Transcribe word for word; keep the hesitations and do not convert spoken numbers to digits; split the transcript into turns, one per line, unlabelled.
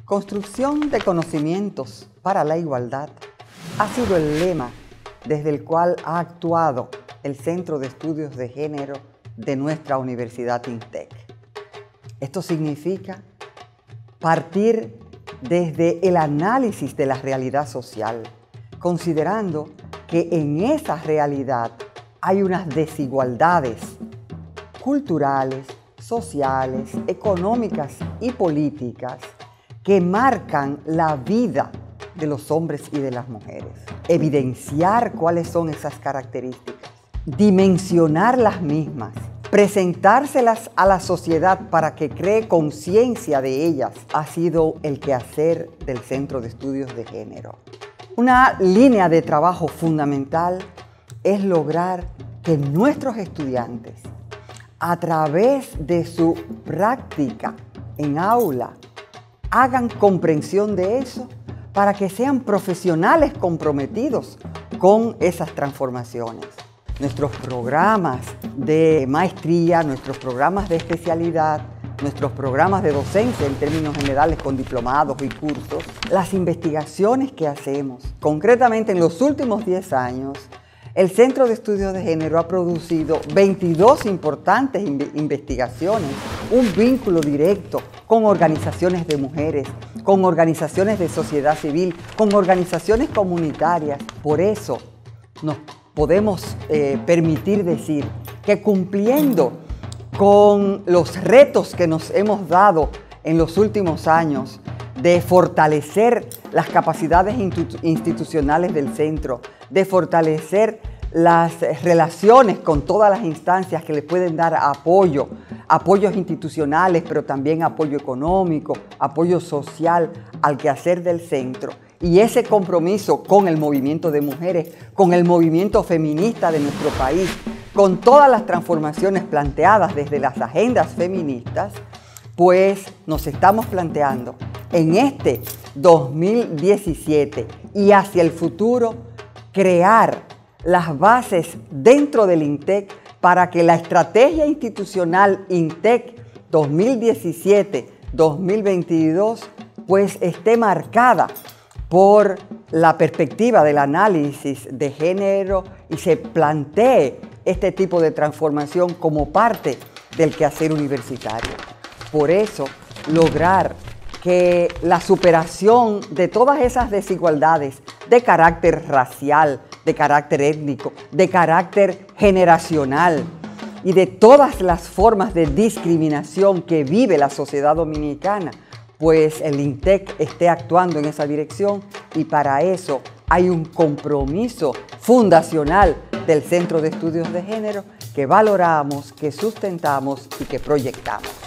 Construcción de conocimientos para la igualdad ha sido el lema desde el cual ha actuado el Centro de Estudios de Género de nuestra Universidad INTEC. Esto significa partir desde el análisis de la realidad social, considerando que en esa realidad hay unas desigualdades culturales, sociales, económicas y políticas que marcan la vida de los hombres y de las mujeres. Evidenciar cuáles son esas características, dimensionar las mismas, presentárselas a la sociedad para que cree conciencia de ellas, ha sido el quehacer del Centro de Estudios de Género. Una línea de trabajo fundamental es lograr que nuestros estudiantes, a través de su práctica en aula, hagan comprensión de eso para que sean profesionales comprometidos con esas transformaciones. Nuestros programas de maestría, nuestros programas de especialidad, nuestros programas de docencia en términos generales con diplomados y cursos, las investigaciones que hacemos. Concretamente, en los últimos diez años, el Centro de Estudios de Género ha producido veintidós importantes investigaciones, un vínculo directo con organizaciones de mujeres, con organizaciones de sociedad civil, con organizaciones comunitarias. Por eso nos podemos eh, permitir decir que cumpliendo con los retos que nos hemos dado en los últimos años de fortalecer las capacidades institucionales del centro, de fortalecer las relaciones con todas las instancias que le pueden dar apoyo, apoyos institucionales, pero también apoyo económico, apoyo social al quehacer del centro. Y ese compromiso con el movimiento de mujeres, con el movimiento feminista de nuestro país, con todas las transformaciones planteadas desde las agendas feministas, pues nos estamos planteando en este dos mil diecisiete y hacia el futuro crear las bases dentro del INTEC para que la estrategia institucional INTEC dos mil diecisiete dos mil veintidós pues esté marcada por la perspectiva del análisis de género y se plantee este tipo de transformación como parte del quehacer universitario. Por eso, lograr que la superación de todas esas desigualdades de carácter racial, de carácter étnico, de carácter generacional y de todas las formas de discriminación que vive la sociedad dominicana, pues el INTEC esté actuando en esa dirección y para eso hay un compromiso fundacional del Centro de Estudios de Género que valoramos, que sustentamos y que proyectamos.